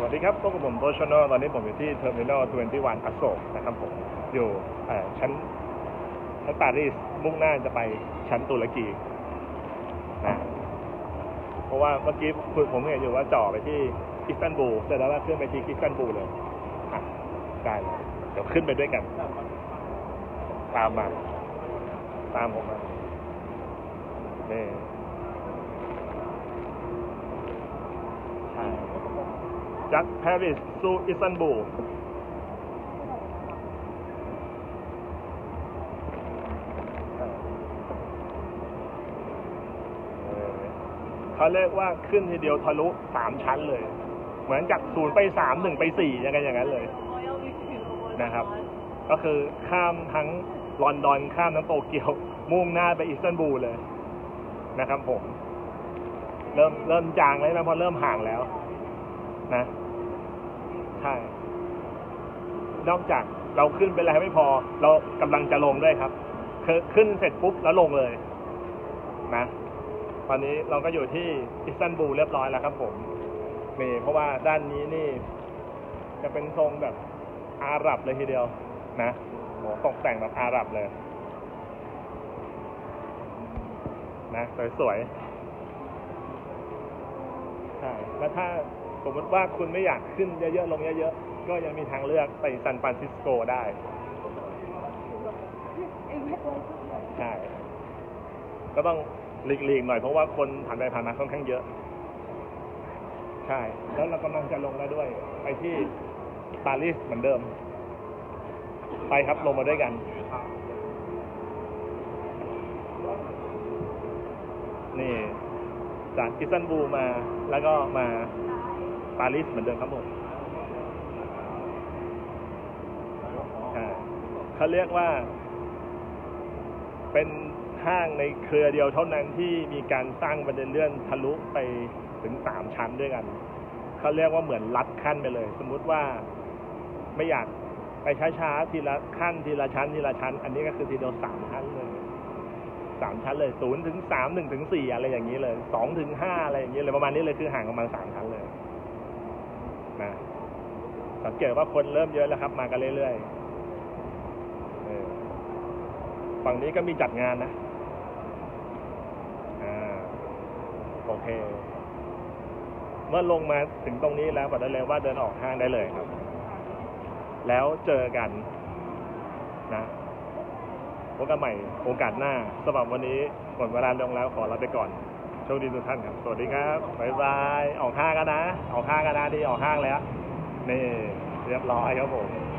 วัสดีครับพบกับผมโตชโนตอนนี้ผมอยู่ที่เทอร์มินอล21อโศกนะครับผมอยู่ชั้นปารีสมุ่งหน้าจะไปชั้นตุรกีนะเพราะว่าเมื่อกี้ผมเห็นอยู่ว่าจ่อไปที่อิสตันบูลแต่แล้วว่าขึ้นไปที่อิสตันบูลเลยได้เลยเดี๋ยวขึ้นไปด้วยกันตามผมมานี่จากปารีสสู่อิสตันบูลเขาเรียกว่าขึ้นทีเดียวทะลุ3ชั้นเลยเหมือนจาก0ไป3 1ไป4อย่างนั้นเลยนะครับก็คือข้ามทั้งลอนดอนข้ามทั้งโตเกียวมุ่งหน้าไปอิสตันบูลเลยนะครับผมเริ่มจางแล้วนะเพราะเริ่มห่างแล้วนะใช่นอกจากเราขึ้นไปแล้วไม่พอเรากำลังจะลงด้วยครับขึ้นเสร็จปุ๊บแล้วลงเลยนะตอนนี้เราก็อยู่ที่อิสตันบูลเรียบร้อยแล้วครับผมนี่เพราะว่าด้านนี้นี่จะเป็นทรงแบบอาหรับเลยทีเดียวนะโหตกแต่งแบบอาหรับเลยนะสวยๆใช่แล้วถ้าสมมติว่าคุณไม่อยากขึ้นเยอะๆลงเยอะๆก็ยังมีทางเลือกไปซานฟรานซิสโกได้ใช่ก็ต้องหลีกๆหน่อยเพราะว่าคนผ่านไปผ่านมาค่อนข้างเยอะใช่แล้วเรากำลังจะลงแล้วด้วยไปที่ปารีสเหมือนเดิมไปครับลงมาด้วยกันนี่จากอิสตันบูลมาแล้วก็มาปารีสเหมือนเดิมครับผมเขาเรียกว่าเป็นห้างในเครือเดียวเท่านั้นที่มีการสร้างบันไดเลื่อนทะลุไปถึง3ชั้นด้วยกันเขาเรียกว่าเหมือนลัดขั้นไปเลยสมมุติว่าไม่อยากไปช้าๆทีละขั้นทีละชั้นอันนี้ก็คือทีเดียว3ชั้นเลย3ชั้นเลย0 ถึง 3 1 ถึง 4อะไรอย่างนี้เลย2 ถึง 5อะไรอย่างนี้เลยประมาณนี้เลยคือห่างประมาณ3ชั้นเลยนะสังเกตว่าคนเริ่มเยอะแล้วครับมากันเรื่อยๆฝั่งนี้ก็มีจัดงานนะโอเคเมื่อลงมาถึงตรงนี้แล้วบอกได้เลยว่าเดินออกห้างได้เลยครับแล้วเจอกันนะพบกันใหม่โอกาสหน้าสำหรับวันนี้หมดเวลาลงแล้วขอลาไปก่อนโชคดีทุกท่านครับสวัสดีครับบ๊ายบายออกห้างกันนะดีออกห้างแล้วนี่เรียบร้อยครับผม